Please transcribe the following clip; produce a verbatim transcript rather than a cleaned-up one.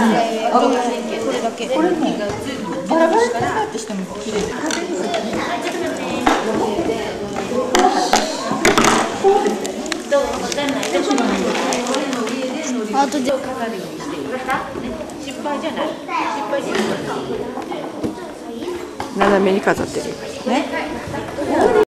これだけ。これね、バラバラにパカってしても綺麗。あとで。失敗じゃない。失敗じゃない。 斜めに飾ってるね。